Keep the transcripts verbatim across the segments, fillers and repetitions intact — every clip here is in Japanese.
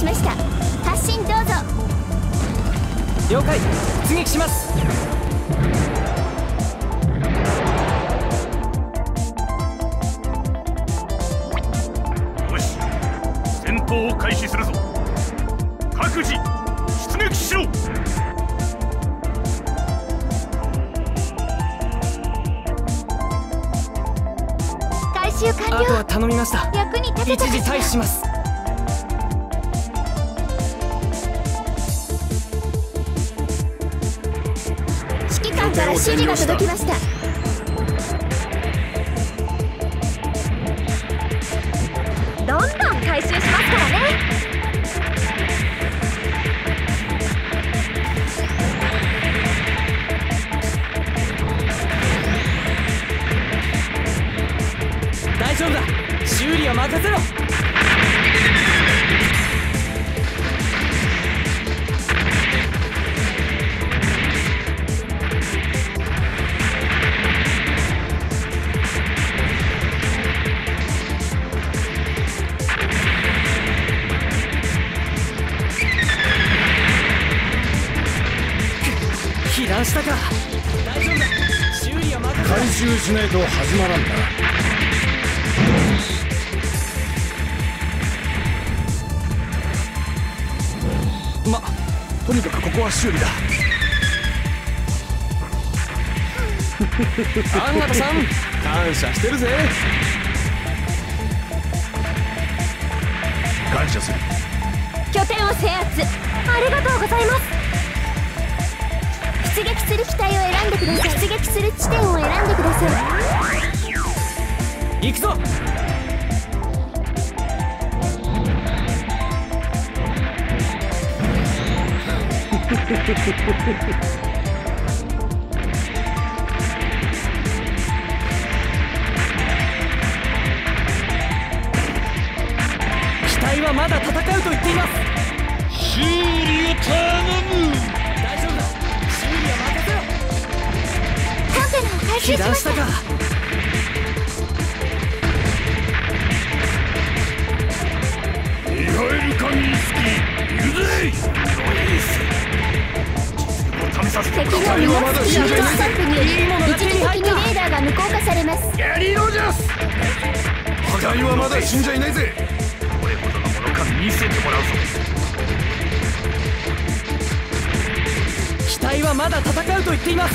ました。発進どうぞ。 了解。出撃します。 よし、戦闘を開始するぞ。各自出撃しろ。 回収完了。 あとは頼みました。 役に立てた一時退避します。 指揮官から指示が届きました。どんどん回収しますからね。 大丈夫だ。修理は任せろ。被弾したか。大丈夫だ。修理は任せろ。 回収しないと始まらんだ。ま、とにかくここは修理だ。アンガタさん、感謝してるぜ。感謝する。 拠点を制圧ありがとうございます。出撃する機体を選んでください。出撃する地点を選んでください。 行くぞ。機体はまだ戦うと言っています。 修理を頼む。 大丈夫だ。修理は任せろ。 コンテナを回収被しまし。 弾したたか。 ミハエル・カミンスキー、行くぜ。試させて敵のミナスキールスタンプにより一時的にレーダーが無効化されます。 やりろじゃす。 機体はまだ死んじゃいないぜ。 どれほどのものか見せてもらうぞ。 機体はまだ戦うと言っています。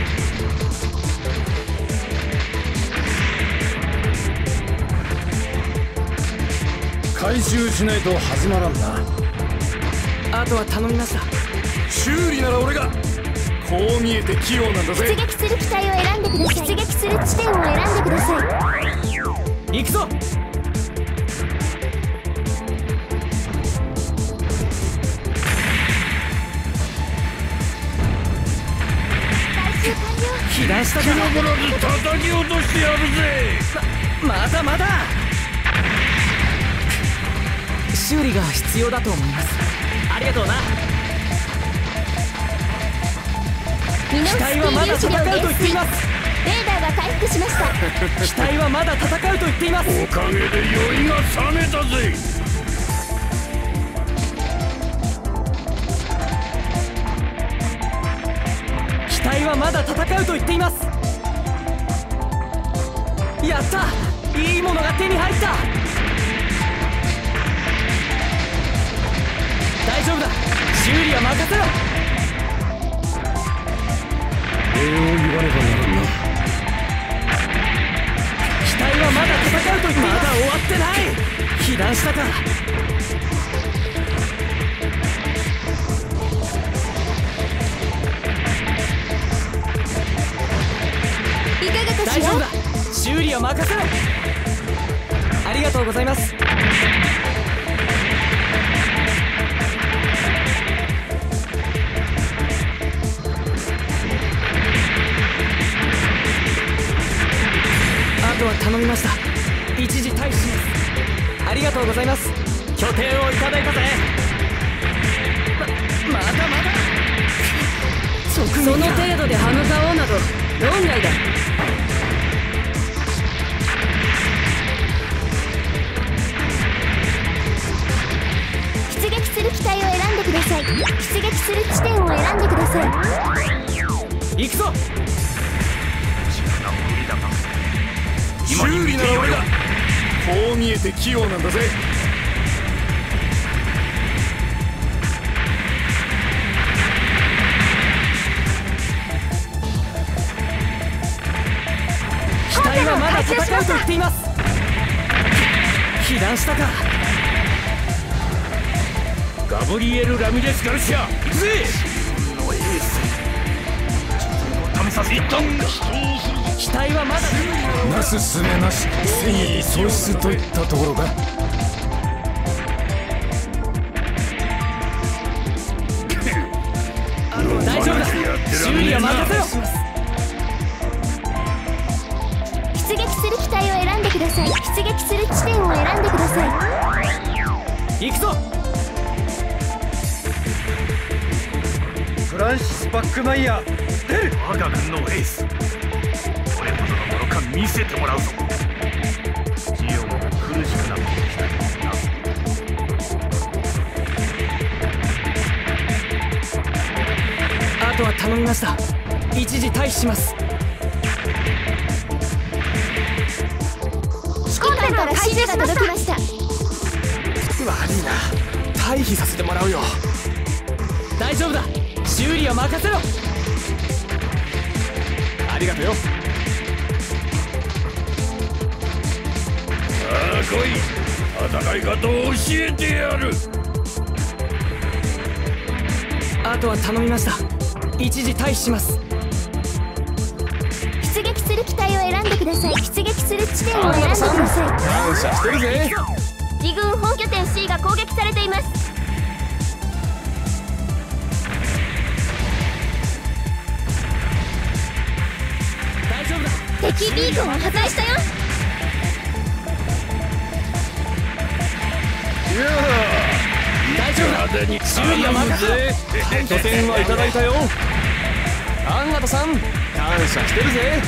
回収しないと始まらんな。 あとは頼みました。 修理なら俺が。こう見えて器用なんだ出ぜ。 撃する機体を選んでください。出撃する地点を選んでください。 行くぞ。 回収完了。 被弾したか。 ぶらず叩き落としてやるぜ。 ままだまだ。修理が必要だと思います。ありがとうな。 ミノフスキー粒子量減衰。レーダーが回復しました。 機体はまだ戦うと言っています。 おかげで酔いが覚めたぜ。 機体はまだ戦うと言っています。やった。いいものが手に入った。大丈夫だ。修理は任せろ。 礼を言わねばならんな。 機体はまだ戦うと言っています。まだ終わってない。被弾したか。 いかがかしら。 大丈夫だ。修理は任せろ。ありがとうございます。あとは頼みました。一時退避します。ありがとうございます。拠点をいただいたぜ。ままだまだ。その程度で歯向かおうなど論外だ。 出する機体を選んでください。出撃する地点を選んでください。 行くぞ。 修理なら俺が。こう見えて器用なんだぜ。 機体はまだ戦うと言っています。被弾したか。 ガブリエル・ラミレス・ガルシア、行くぜ。自分のエース試させ一旦機体はまだなすすべなし、戦意喪失といったところか。 大丈夫だ。修理は任せろ。 出撃する機体を選んでください。出撃する地点を選んでください。行くぞ。 フランシス・バックマイヤー、出る。我が軍のエース、どれほどのものか見せてもらうぞ。ジオンが苦しくなってきたよな。あとは頼みました。一時退避します。 指揮官から指示が届きました。 悪いな、退避させてもらうよ。大丈夫だ、修理は任せろ。ありがとうよ。 さあ来い、戦い方を教えてやる。 あとは頼みました。一時退避します。 出撃する機体を選んでください。出撃する地点を選んでください。 感謝してるぜ。 自軍本拠点 C が攻撃されています。 大丈夫だ。 敵ビーコンを破壊したよ。 大丈夫だ。修理は任せろ。拠点はいただいたよ。アンガトさん、感謝してるぜ。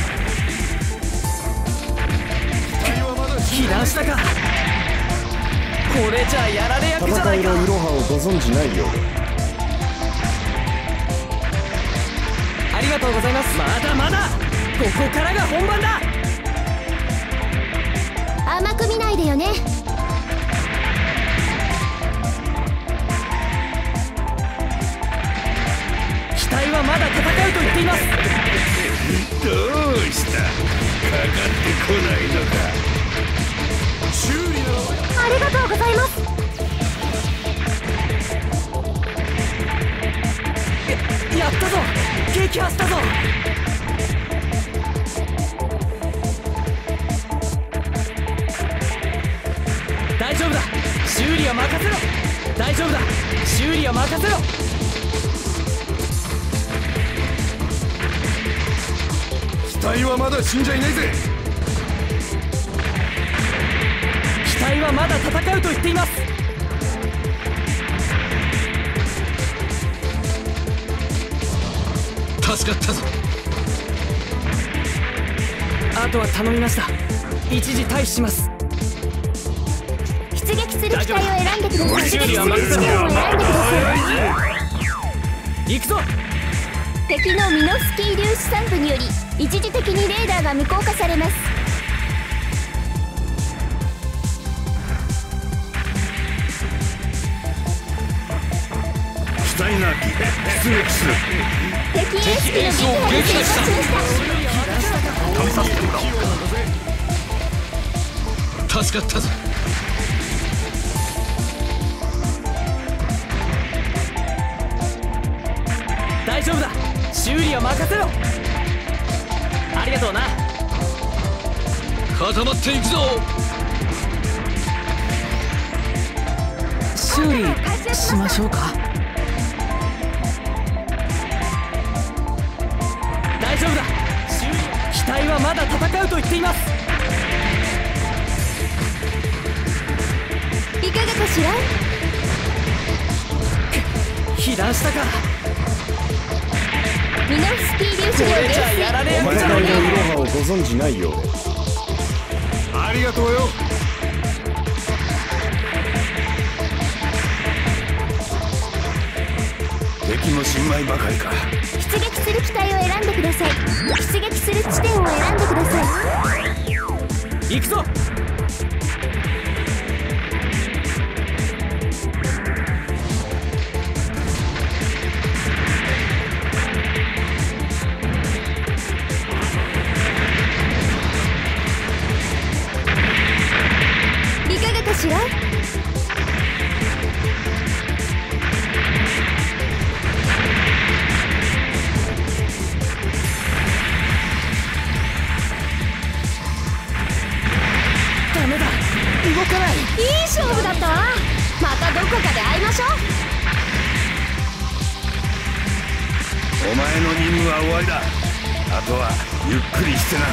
被弾したか。これじゃやられ役じゃないか。 戦いのいろはをご存じないようで。 ありがとうございます。まだまだここからが本番だ。 甘く見ないでよね。 機体はまだ戦うと言っています。 どうした、かかってこないのか。 修理ならありがとうございます。 やったぞ、撃破したぞ。大丈夫だ、修理は任せろ。大丈夫だ、修理は任せろ。 機体はまだ死んじゃいないぜ。 機体はまだ戦うと言っています。 助かったぞ。 あとは頼みました。一時退避します。 出撃する機体を選んでください。出撃する地点を選んでください。 行くぞ。 敵のミノフスキー粒子散布により一時的にレーダーが無効化されます。 機体が出撃する。 敵エース機の撃破に成功しました。 試させてもらおう。 助かったぞ。 大丈夫だ、修理は任せろ。ありがとうな。 固まっていくぞ。 修理しましょうか。大丈夫だ、修理。機体はまだ戦うと言っています。 いかがかしら。 被弾したか。 ミノフスキー粒子こ量れじゃやられ役じゃないか。 戦いのいろはをご存じないようで。 ありがとうよ。 敵も新米ばかりか。 出撃する機体を選んでください。出撃する地点を選んでください。 行くぞ。 いかがかしら。 ダメだ、動かない。 いい勝負だったわ。またどこかで会いましょう。 お前の任務は終わりだ。あとはゆっくりしてな。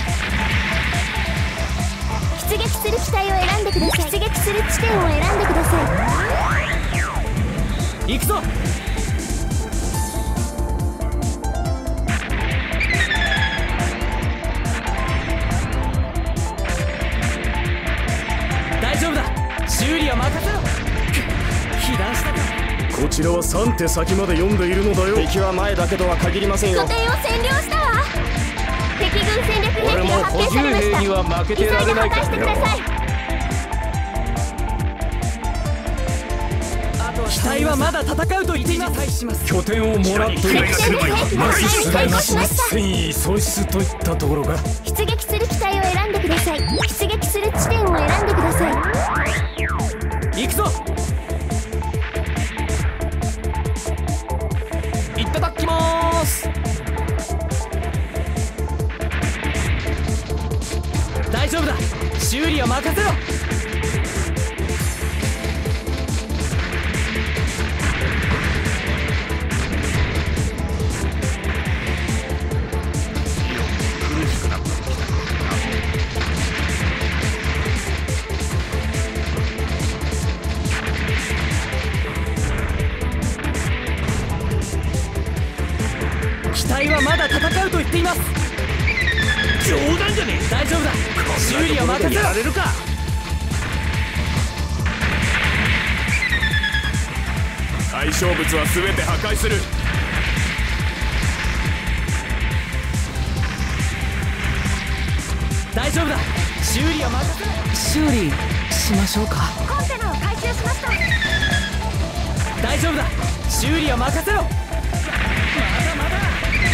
出撃する機体を選んでください。出撃する地点を選んでください。行くぞ。大丈夫だ、修理は任せろ。被弾したか。 こちらはさん手先まで読んでいるのだよ。 敵は前だけとは限りませんよ。 拠点を占領したわ。敵軍戦略兵器が発見されました。 には負けてられないから。 急いで破壊してください。 機体はまだ戦うと言っています。 拠点をもらっている。 敵戦略兵器が破壊に成功しました。 戦意喪失といったところか。 出撃する機体を選んでください。出撃する地点を選んでください。 行くぞ。いただきます。大丈夫だ、修理は任せろ。機体はまだ戦うと言っています。 冗談じゃねえ。 大丈夫だ、修理は任せろ。 やられるか。 対象物は全て破壊する。 大丈夫だ、修理は任せろ。修理しましょうか。 コンテナを回収しました。 大丈夫だ、修理は任せろ。まだまだ。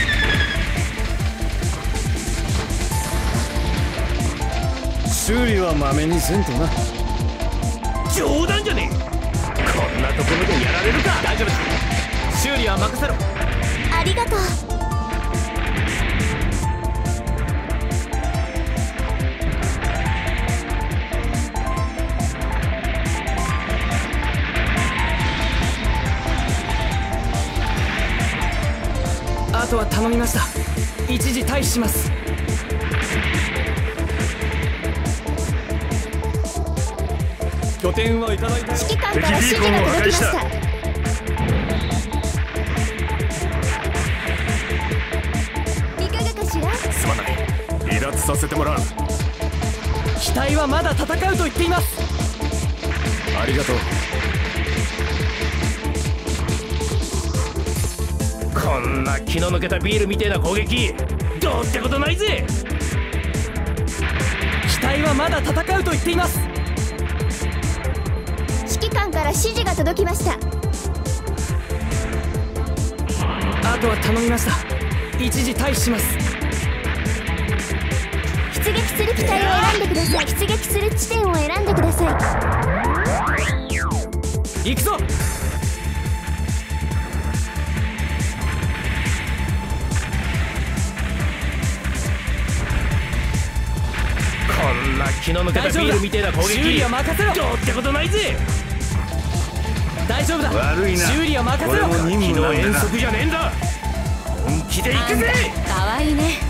修理はまめにせんとな。 冗談じゃねえ。こんなところでやられるか。 大丈夫だ、修理は任せろ。 ありがとう。 あとは頼みました。一時退避します。拠点はいただいた。 指揮官から指示が届きました。いかがかしら。 すまない、離脱させてもらう。 機体はまだ戦うと言っています。 ありがとう。 こんな気の抜けたビールみてえな攻撃どうってことないぜ。 機体はまだ戦うと言っています。 指揮官から指示が届きました。 あとは頼みました。一時退避します。 出撃する機体を選んでください。出撃する地点を選んでください。 行くぞ。 こんな気の抜けたビールみてえな攻撃修理は任せろ。 どうってことないぜ。 大丈夫だ、 悪いな、 修理は任せろ。 俺も任務の遠足じゃねえんだ。本気で行くぜ。 かわいいね。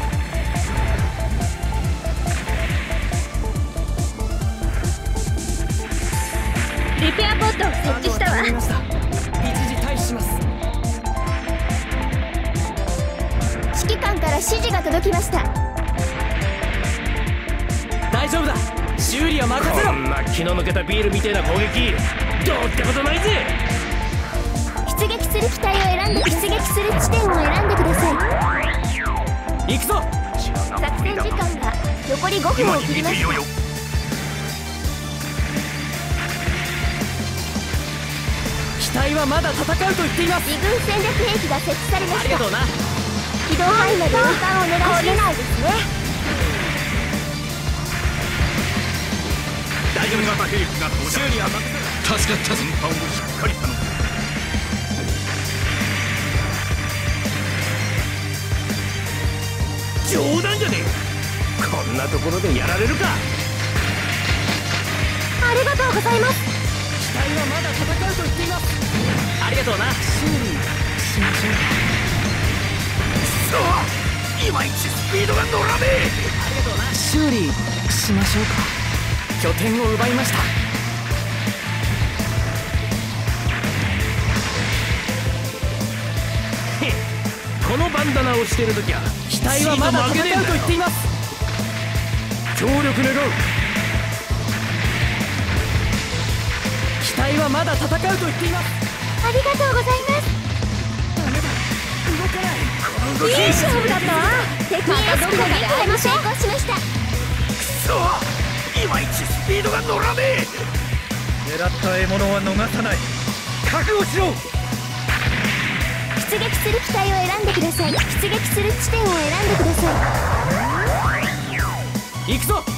リペアポットを設置したわ。 一時退避します。 指揮官から指示が届きました。 大丈夫だ、修理は任せろ。 こんな気の抜けたビールみてえな攻撃どうってことないぜ。 出撃する機体を選ん残りごふんを切りました。 機体はまだ戦うと言っています。 自軍戦略兵器が設置されました。 ありがとうな。 軌道範囲まで運搬をお願いします。ないですね。 大丈夫型兵器が到着。 修理は任せろ。助かったぞ。 運搬をしっかり頼む。冗談じゃねえ。こんなところでやられるか。 ありがとうございます。 機体はまだ戦うと言っています。ありがとうな。修理しましょうか。 いまいちスピードが乗らねえ。 ありがとうな。修理しましょうか。拠点を奪いました。 このバンダナをしてるときは機体はまだ戦うと言っています。 協力願う。 機体はまだ戦うと言っています。 ありがとうございます。いい勝負だったわ。敵エース機の撃破に成功しました。 くそ、いまいちスピードが乗らねえ。狙った獲物は逃さない。覚悟しろ。 出撃する機体を選んでください。出撃する地点を選んでください。行くぞ。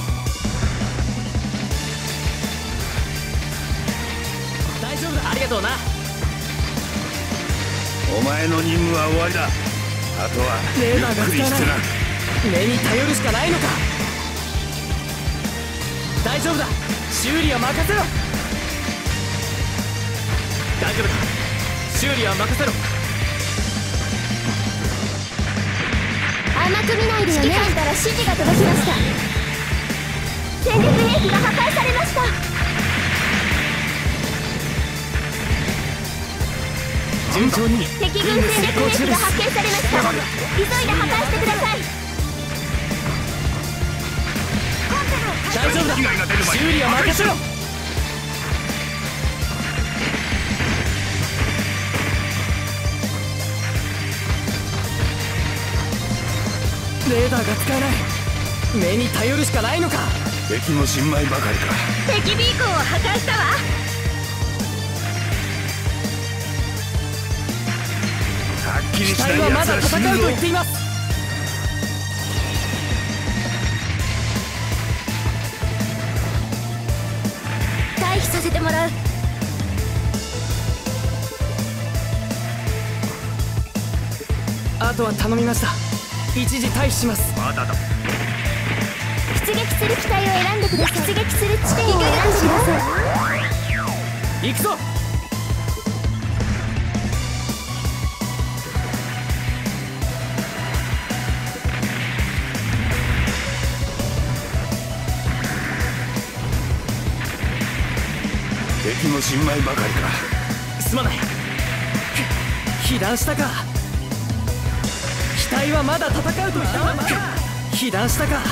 大丈夫だ。ありがとうな。 お前の任務は終わりだ。あとはレーダーがゆっくりしてな。 目に頼るしかないのか。大丈夫だ。修理は任せろ。大丈夫だ。修理は任せろ。 甘く見ないでよね。指揮官から指示が届きました。戦略兵器が破壊されました。 順調に敵軍戦略兵器が発見されました。急いで破壊してください。 大丈夫だ。修理は任せろ。レーダーが使えない。目に頼るしかないのか。 敵の新米ばかりか。 敵ビーコンを破壊したわ。 はっきり機しない体はまだ奴は死ぬぞ戦うと言っています。 退避させてもらう。 あとは頼みました。一時退避します。 まだだ。 出撃する機体を選んでください。出撃する地点を選んでください。 行くぞ。 敵の新米ばかりか。 すまない。被弾したか。機体はまだ戦うと言った。被弾したか。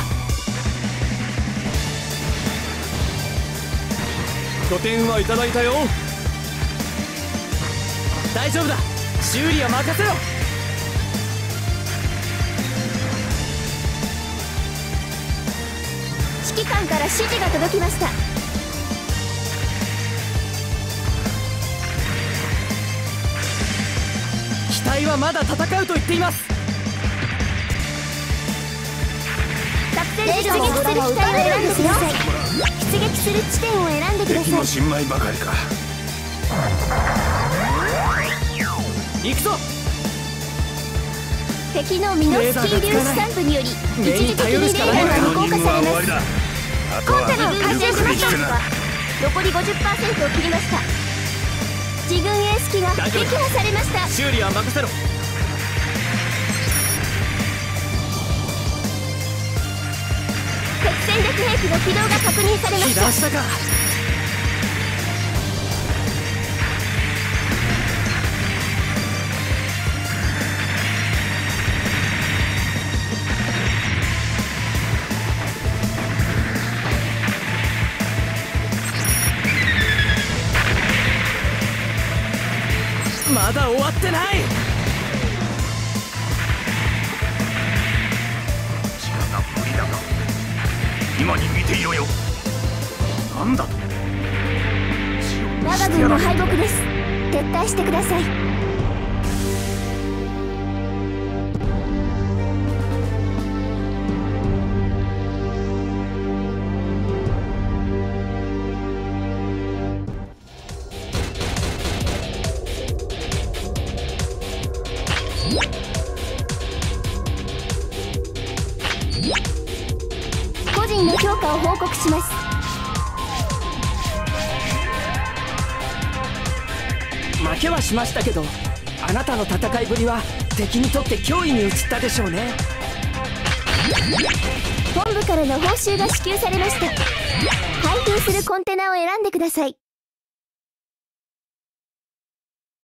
拠点はいただいたよ。大丈夫だ。修理は任せろ。 指揮官から指示が届きました。 機体はまだ戦うと言っています。 作戦で出撃する機体を選んでください。出撃する地点を選んでください。 敵の新米ばかりか。 行くぞ。 敵のミノスキー粒子散布により一時的にレーダーが無効化されます。 あとはコンテナを回収しました。 ゆっくりしてな。 残り ごじゅっパーセント を切りました。自軍エース機が撃破されました。 修理は任せろ。 敵戦略兵器の起動が確認されま被した。 弾したか。まだ終わってない。 力が無理だがていろよ。なんだと。 我が軍の敗北です。撤退してください。個人の評価を報告します。 負けはしましたけど、あなたの戦いぶりは敵にとって脅威に移ったでしょうね。 本部からの報酬が支給されました。開封するコンテナを選んでください。